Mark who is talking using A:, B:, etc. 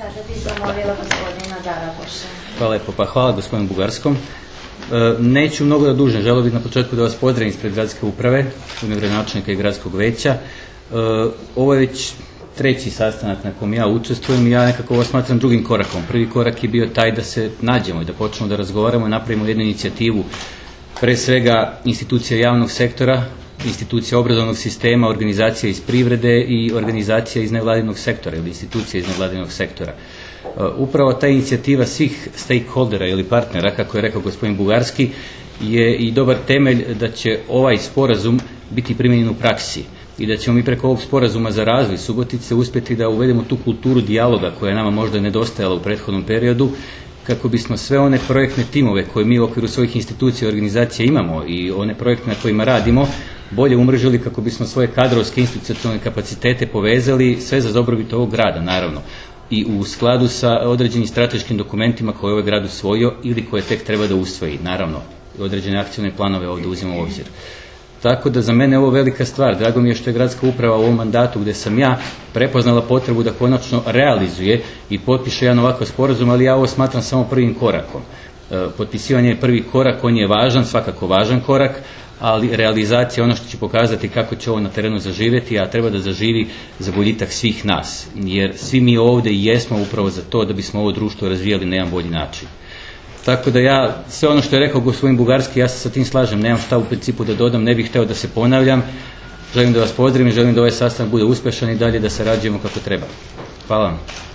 A: Sada bi zamolila gospodina Daraboša.
B: Hvala lepo. Pa hvala gospodinu Bugarskom. Neću mnogo da dužem. Želeo bih na početku da vas pozdravim ispred gradske uprave, gradonačelnika i gradskog veća. Ovo je već treći sastanak na kom ja učestvujem i ja nekako ovo smatram drugim korakom. Prvi korak je bio taj da se nađemo i da počnemo da razgovaramo i napravimo jednu inicijativu, pre svega institucija javnog sektora, institucija obrazovnog sistema, organizacija iz privrede i organizacija iz nevladinog sektora ili institucija iz nevladinog sektora. Upravo ta inicijativa svih stakeholdera ili partnera, kako je rekao gospodin Bugarski, je i dobar temelj da će ovaj sporazum biti primjenjen u praksi i da ćemo mi preko ovog sporazuma za razvoj Subotice uspjeti da uvedemo tu kulturu dijaloga koja je nama možda nedostajala u prethodnom periodu, kako bismo sve one projektne timove koje mi u okviru svojih institucija i organizacija imamo i one projekte na kojima radimo bolje umrežili, kako bismo svoje kadrovske institucionalne kapacitete povezali, sve za dobrobit ovog grada, naravno, i u skladu sa određenim strateškim dokumentima koje je ovaj grad usvojio ili koje tek treba da usvoji, naravno, određene akcione planove ovdje uzimamo u obzir. Tako da za mene je ovo velika stvar. Drago mi je što je gradska uprava u ovom mandatu gdje sam ja prepoznala potrebu da konačno realizuje i potpiše jedan ovakav sporazum, ali ja ovo smatram samo prvim korakom. Potpisivanje je prvi korak, on je važan, svakako važan korak, ali realizacija je ono što će pokazati kako će ovo na terenu zaživjeti, a treba da zaživi za boljitak svih nas, jer svi mi ovdje i jesmo upravo za to da bismo ovo društvo razvijali na jedan bolji način. Tako da ja, sve ono što je rekao gospodin Bugarski, ja se sa tim slažem, nemam šta u principu da dodam, ne bih hteo da se ponavljam, želim da vas pozdravim, želim da ovaj sastanak bude uspešan i dalje da sarađujemo kako treba. Hvala vam.